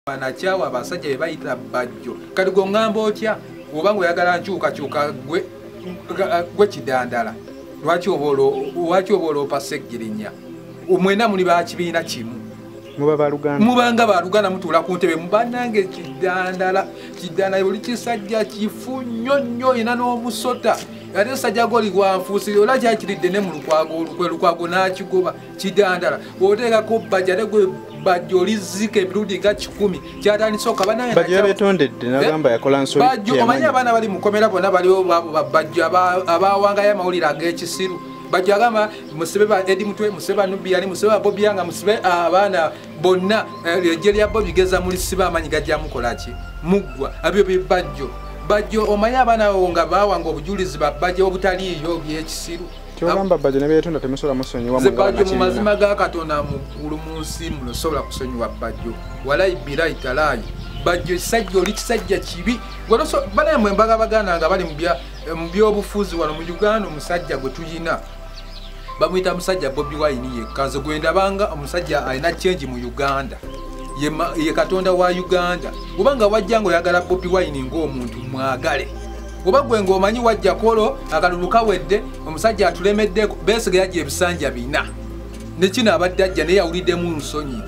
Banakyawa abasajja be bayita bajjo. Kati gongamba otya oba ngoyagala nkyukakyuka gwe Kidandala. Lwaki oba oloopa Seggirinya? Mwena muli ba kibiina kimu. Mubanga baluganda mutuula ku ntebe mubanange Kidandala buli kisajja kifu nnyo ina n'omusota. Ate sajja goli gwanfuusire ola kyakiridde ne mu lukwago n'akigoba Kidandala. Oteekako bajja ne gwe bajja olizika ebirudi nga 10 kyatandise okabanaye bajja betondedde nagamba yakola nsoli bajja omanyi abaana bali mukomera bonna baliwo bajja abawangayo amawulire ag'ekisiru bajja agamba musibe ba Edi Mutwe musibe ba Nubiani musibe ba Bobi Yanga musibe abaana bonna ejje lya Bobi geza muri siba amanyi gajja mukolaki muggwa abyo bajjo omanyi abaana nga bawanga obujulizi babajja obutaliyo by'ekisiru Kyogamba bajjo ne betonda temusobola musonyiwa mu bajjo mu mazima ga Katonda mukulu mu nsi muno sobola kusonyiwa bajjo walayi bilayi talayi bajjo kisajja oli kisajja kibi bana mwe mbaga baganda nga bali mu byobufuzi wano mu Uganda omusajja gwe tuyina bamuyita musajja Bobi Wine yekka gwenda banga omusajja alina change mu Uganda ye Katonda wa Uganda kubanga wajja ngo yagala Bobi Wine ng'omuntu mwagale Oba gwe ng'omanyi wajja kolo akalulu kawedde omusajja atulemedde Besigye yajja ebisanja bina ne kino abadde ajja naye yawuliddemu nsonyi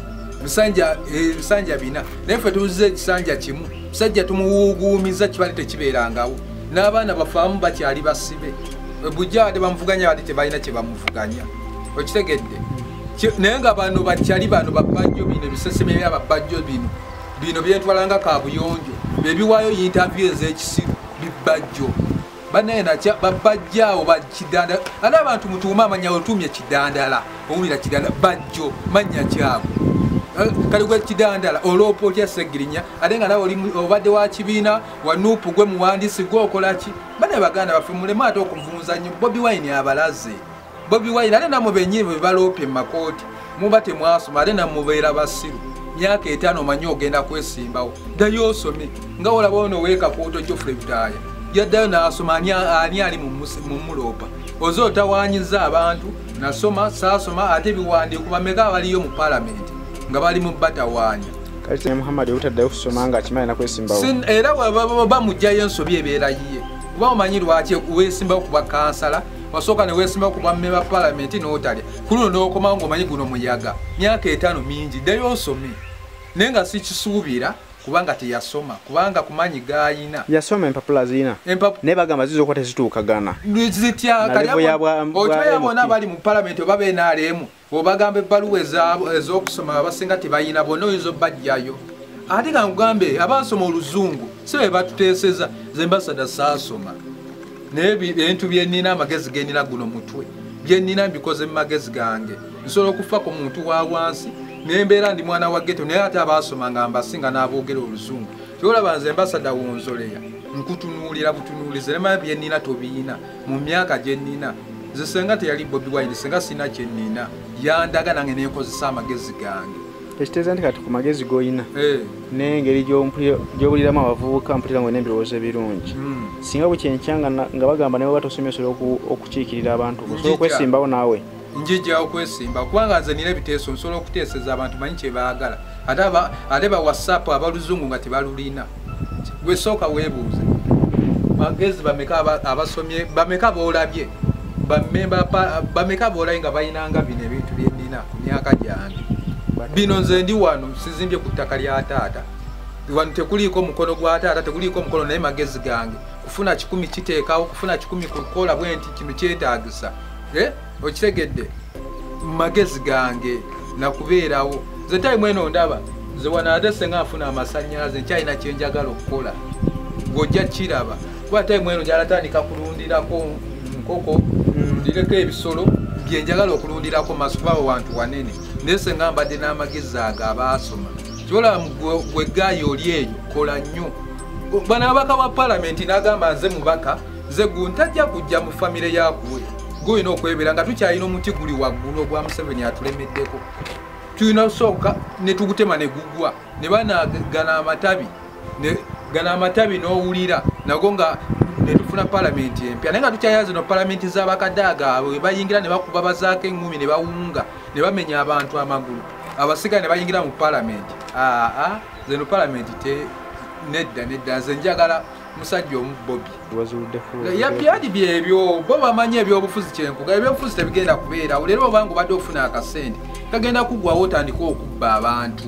ebisanja bina naye ffe tuwuziza ekisanja kimu musajja tumuwuuguumiza kibali tekibeerangawo n'abaana bafaamu bakyali basibe bujja ate bamuvuganya bati tebalina kye bamuvuganya okitegedde naye nga bano bakyali bano babajjo bino ebiseseme byababajjo bino byetwalanga kabuyonjo bebiwaayo interview ez'ekisiru bibajjo banaye nakya babajjaawo bakidandala ate abantu mutuuma amanya otumye Kidandala owulira Kidandala bajjo manya kyabo kali gwe Kidandala oloopa otya Seggirinya ate nga nawe obadde wa kibiina wanuupu gwe muwandiisi gwokolaki banaye baganda baffe mulema ate okuvunza nnyo Bobi Wine abalaze Bobi Wine ate namwe bennyini bwe baloopye mu makooti muba temwasoma ate namubeera basiru myaka 5 omanyi ogenda kwesimbawo ddayo osome nga olaba ono weeka kooto Geoffrey Butaaya yaddayo n'asoma ani ali mu muloopa oze otawaanyiza abantu nasoma saasoma ate biwandiiko bameka baliyo mu paalamenti nga bali mu batawaanya kati Muhammad obutaddayo kusoma nga akimanyi nakwesimbawo era bamugjayo ensobi ebeera yiye kuba omanyi lwaki weesimbawo kuba kansala wasooka ne weesimbawo kuba mmemba paalamenti n'otalya ku luno n'okoma ng'omanyi guno muyaga myaka 5 mingi ddayo osome naye nga sikisuubira kubanga teyasoma kubanga kumanyi gayina yasoma empapula zina naye bagamba zizo kwa tezituukagana otwaya bonna bali mu paalamenti oba benaalemu obagamba ebbaluwa ez'okusoma abasinga tebayina bonna oyinza obbajjayo ate nga ngugambe abasoma oluzungu si be batuteeseza ze mbasada saasoma naye ebintu byennina amagezi gennina guno mutwe byennina mbikoze mu magezi gange nsobola okufa ku muntu wa wansi nembeera ndi mwana wa ghetto naye ate abasoma nga mbasinga n'aboogera oluzungu kyolaba nze mbasada wonzoleya nkutunuulira butunuulize nemanya byennina tobiina mu myaka gye nnina nze senga teyali Bobi Wine senga sina kye nnina yandaga nange nenkozesa amagezi gange ekitegeeza nti kati ku magezi g'oyina n'engeri gy'obuliramu abavubuka mpulira ngo n'ebirowoozo ebirungi singa bukyenkyanga nga bagamba naye batosomye osobola okukiikirira abantu osobola okwesimbawo naawe njijjawo kwesimba kubanga nze nina ebiteeso nsobola okuteeseza abantu manyi kye baagala ate ba WhatsApp abaluzungu nga tebalulina gwe sooka weebuuze magezi bameka abasomye bameka boolabye bameka boolabye nga balinanga bino ebintu byennina ku myaka gyange bino nze ndi wano sizimbye ku ttaka lya taata wano tekuliiko mukono gwa taata tekuliiko mukono naye magezi gange kufuna 10 kiteekawo kufuna 10 kukola bwe nti kino kyetaagisa okitegedde magezi gange nakubeerawo nze time eno ndaba nze wano ate senga afuna amasannyalaze nkyalina kyenjagala okukola ng'ojja kiraba kuba time eno njalatandika kulundirako nkoko ndireko ebisolo byenjagala okulundirako masubawo wantu wanene naye senga mbadde n'amagezi ago abaasoma kyolaba gwe gaayo oli eyo kola nnyo bano ababaka ba paalamenti n'agamba nze mubaka nze guntajja kujja mu famire yakuwe guyina okwebera nga tukyalina omuti guli waggulu ogwa Museveni atulemeddeko tulina osooka ne tugutema ne gugwa ne banagana amatabi n'owulira nago nga ne tufuna paalamenti empya naye nga tukyayaza zino paalamenti z'abakadde agaabwe bayingira ne bakuba bazaako 10 ne bawunga ne bamenya abantu amagulu abasika ne bayingira mu parliament zeno parliament te nedda nze njagala musajja omu Bobby yabyadi byebyo bo bamanye ebyobufuzi kyenkuga ebyobufuzi tebigenda kubeera leero obanga obadde ofuna akasente kagenda kuggwawo otandika okubba abantu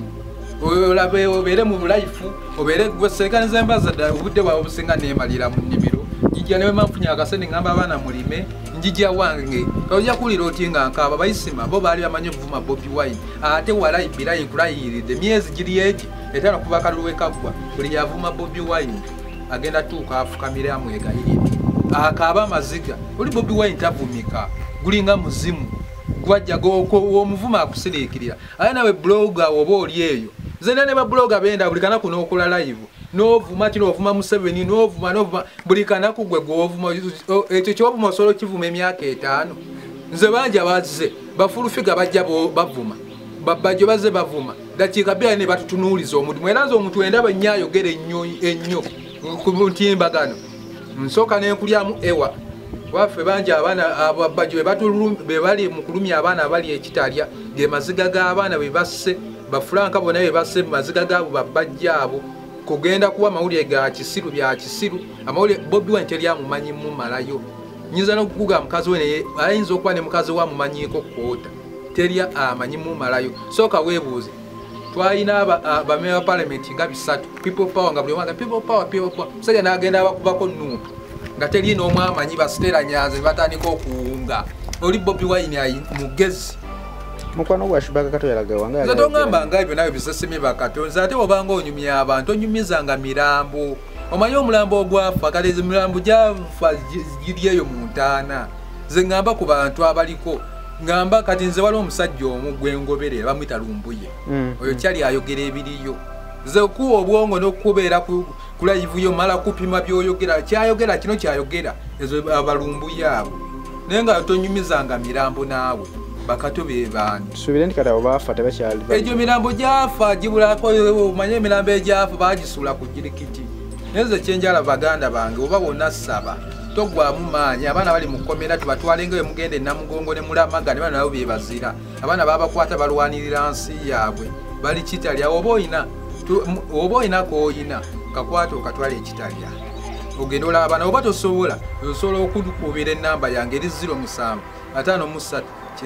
olabe obeere mu life obeere gwe serikali zembaza obudde bwawe obusinga neemalira mu nnimiro njija newe manfunya akasente ngamba abaana mulime njija wange ojja kulira oti nga nkaaba bayisima bo baali bamanyi okuvuma Bobby Wine ate walayi birayi nkulayiridde myezi giri egi etano kuba kalulu wekaggwa buli yavuma Bobby Wine agenda tuuka afukamira amwegayirire akaaba amaziga oli Bobby Wine tavumika gulinga muzimu gwajja omuvuma akusiriikirira aye nawe blogger oba oli eyo zena ne ba blogger benda buli kanaku n'okola live n'ovuma kino ovuma Museveni n'ovuma buli kanaku gwe gw'ovuma ekyo ky'ovuma osolo kivuma emyaka 5 nze banja bazze bafulufiga bajja bavuma babbajo bazze bavuma dakiika bbiri ne batutunuuliza omuntu era nze omuntu endaba nnyo ayogera ennyo ku ntimbagano nsooka n'enkulyamu ewa waffe banja abaana ababbajo be bali mu kulumya abaana abali ekitalya ge maziga g'abaana be basse bafulanka bonna be basse mu maziga gaabo babbajja abo kugenda kuwa mawulire ga kisiru bya kisiru amawulire Bobby Wine teri amumanyi mumalayo nyinza n'okukuga mukazi we naye ayinza okuba ne mukazi we amumanyiko kwota teri amanyi mumalayo sooka weebuuze twalina abamemba parliament nga 3 people power nga buli wanga people power musajja n'agenda abakubako nuupu nga teri n'omu amanyi basitera nyanze batandika okuwunga oli Bobby Wine mugezi mukwano gwa Shibaka Kato yalaga wanga nze tongamba nga ebyo nawe bisesemi bakato nze ate obanga onyumya abantu onyumizanga mirambo omanyi omulambo ogwafa kale mirambo gyafa giri eyo mu ntaana nze ngamba ku bantu abaliko ngamba kati nze wali omusajja omu gwengoberera bamwita Lumbuye oyo kyali ayogera ebiriyo nze okuwa obwongo n'okubeera ku live yo mala kupima by'oyogera kyayogera kino kyayogera ezo abalumbuye abo naye nga tonyumizanga mirambo naawe bakato bebani subire ndikata obafa tebakyali ejo mirambo gyafa gibulako manye mirambo egyafa bagisula ku jirikiti neze kyenjala baganda bange oba bonna saba togwamu maanyi abaana bali mu komera tubatwalenga mugende namugongo ne mulamaga ne bana nabo bebazira abaana babakwata balwanirira nsi yaabwe bali kitalya oba oyina koyina kakwata okatwala ekitalya ogenda olaba abaana oba tosobola osobola okukubira ennamba yange eri 07 53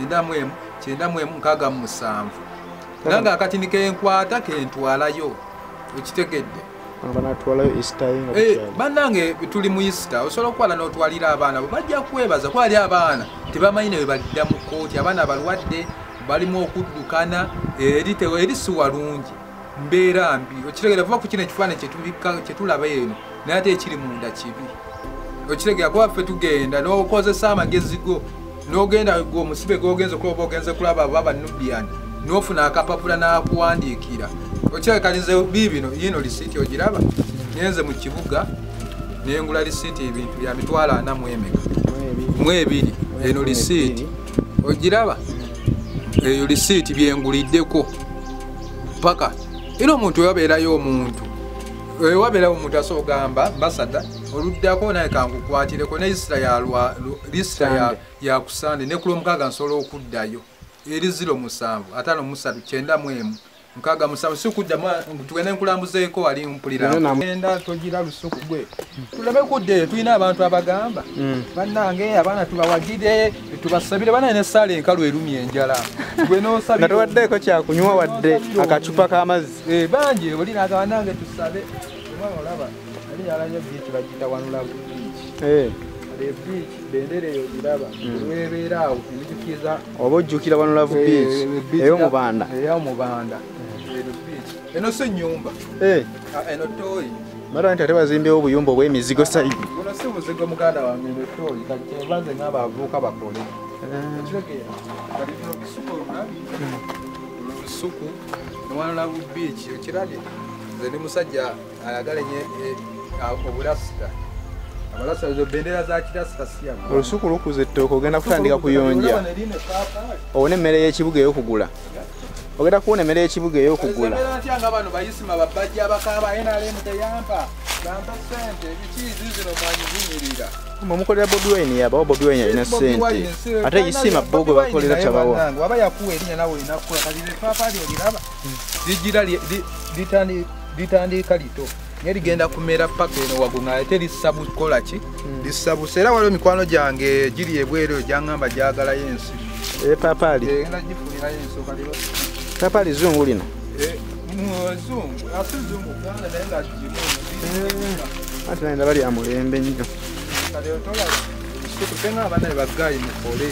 9 nanga akatini kenkwata kentwalayo ekitegedde banatwalayo Easter bannange tuli mu Easter osobola okwala n'otwalira abaana bajja kwebaza kwali abaana tebamanyi ne balidda mu kooti abaana balwadde balimu okuddukana eri si walungi mbeera mbi okitegera vuba ku kino ekifaananyi kyetulaba eno naye ate ekiri munda kibi okitegera kuba ffe tugenda n'okozesa amagezi go n'ogenda omusibe gogenze kuba ogenze kulaba baba Nubian n'ofuna akapapula n'akuwandiikira okyekalize bibino yino lisiiti ogiraba nyenze mu kibuga nengula lisiiti ebintu bya mitwalo 42 eno lisiiti ogiraba eyo lisiiti byenguliddeko paka ino omuntu yabeerayo omuntu wabeerayo omuntu asogamba basada oluddako naye kankukwatireko ne lisita ya kusande ne kulomukaaga nsobola okuddayo eri 07 53 91 nkaga musamu sikuddamu tugenda nkulambuzeeko wali mpulira enda togira lusuku gwe tulabe kudde tulina abantu abagamba bannange abaana tubawagire tubasabire bana ne sale enkalu erumye enjala gwe n'osabire natwaddeeko kyakunywa wadde akacupa k'amazzi bangi oli n'agabanange tusabe omwana olaba ali yalanya biiki bagita wanula beach beach bendera eyo giraba olwebeera awo enjukiza oba ojjukira Wanula Beach ey'omubanda eno si nnyumba eno tooyi mara nti ate bazimbyewo obuyumba obw'emizigo sayidi guno si muzigo muganda wange eno tooyi kakyebanze ng'aba avuuka bakole ekitegeera kali bino bisuku olusuku Wanula Beach okirabye nze ndi musajja ayagala obulasita abalasa zo bendera za kirasita siya olusuku lukuze ettooka ogenda kutandika kuyonja owone emmere y'ekibuga ey'okugula ogenda kuwona emmere y'ekibuga ey'okugula nga bano bayisima babbajja abakaaba NRM teyampa gampa ssente ebikiizi zino mwanyi zinyirira Mumukolera Bobi Wine yaba Bobi Wine alina sente. Ate yisima bogo bakolera chabawo. Waba yakuwa erinya nawe inakola kali epapali oliraba. Ligira litandika lito. Ligenda kumera paka eno wagunga ate lisabu kola ki? Lisabu sera waliwo mikwano gyange giri ebwero gyangamba gyagala yensi. Papali. Ngenda gifunira yensi kaliwo. Papali zungu lino. Zungu, asizungu ganda naye nga gimu. Ate naenda bali amulembe nnyo. Kale otola tupenga abana bagayi mukole.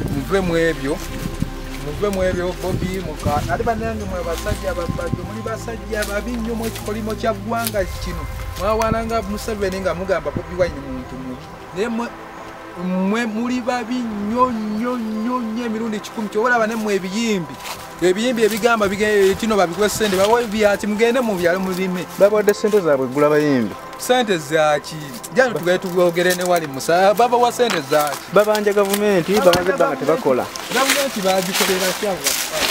Muve mu ebyo Bobi muka. Ate banange mwe basajja babadde muli basajja babinyo mu kikolimo kya ggwanga kino. Mwawananga Museveni nga mugamba Bobi Wine muntu mu. Mwe muli babinyo emirundi 10 kyobola bane mu ebiyimbi. Ebiyimbi ebigamba kino babikwe sente bawe byati mugende mu byalo mulime. Babodde sente zaabwe gula bayimbi. Sente zaki. Jana tugere ne wali musa baba wa sente zaki. Babanja gavumenti bamaze banga tebakola. Gavumenti bagikolera kyawa.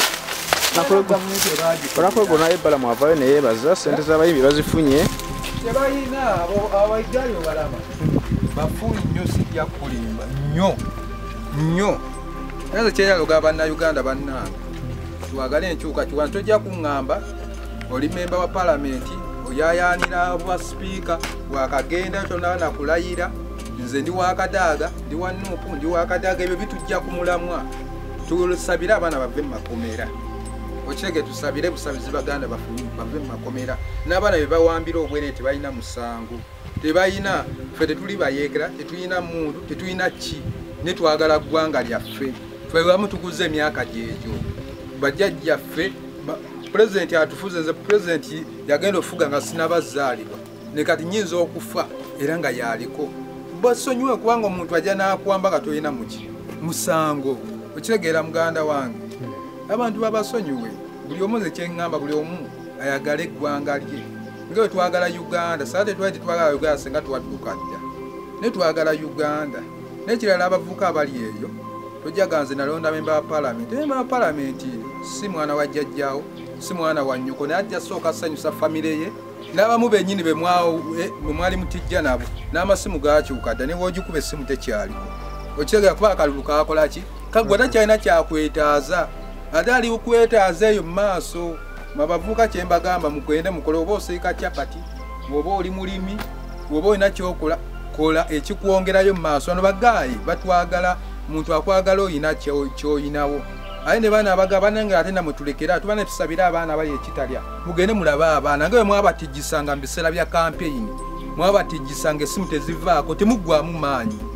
Nakolo gona ebala mwavayo ne yebaza sente z'abayimbi bazifunye. Tebayina abayigayo balama. Bafunye nnyo sijja kulimba. Nnyo. Nazo kyeyalo gabana Uganda bannanga. Tuwagale enkyuka kiwantu tojja kuŋŋamba oli memba wa palamenti oyayanira bwa speaker wakagenda tona nakulayira nze ndi wakadaaga ndi wa Nuupu ndi wakadaaga ebyo bitujja kumulamwa tulusabira abana bave makomera okirege tusabire busabizi baganda bave makomera n'abana be bawambira obwere tebalina musango tebalina ffe tetuli bayeekera tetulina muntu tetulina ki ne twagala ggwanga lyaffe twebamu tukuze emyaka gyegyo bajjajja ffe president atufuze nze president yagenda ofuga nga sinabazaalibwa ne kati nyinza okufa era nga yaliko basonyiwe kubanga omuntu ajja n'akwamba nga tolina muki musango okitegeera muganda wange abantu babasonyiwe buli omu nze kyeŋŋamba buli omu ayagala eggwanga lye nga bwe twagala Uganda saa tetwali tetwagala Uganda senga tuwadduka dda ne twagala Uganda n'ekirala abavubuka abali eyo tojjaga nze nalonda memba wa palamenti memba wa palamenti si mwana wa jjajjaawo si mwana wa nnyoko naye ajja sooka sanyusa famire ye n'abamu bennyini bwe mwali mutijja nabo n'amasimu gaakyuka dda ne bw'ogikuba essimu tekyaliko okitegeera kuba akalulu kaakola ki kaggwe takyalina kyakwetaaza ate ali kwetaaza eyo mu maaso mabavuka kye mbagamba mugende mukole oba osiika capati oba oli mulimi oba olina kyokola kola ekikwongerayo mu maaso ano bagaayi batwagala muntu akwagala oyina kyoyinawo aye ne baana abagabana ate namwe tulekera tubane tusabira abaana bali ekitalya mugende mulabe abaana nga bwe mwabatijjisanga mu biseera bya kampeyini mwabatijjisanga essimu tezivaako temuggwamu maanyi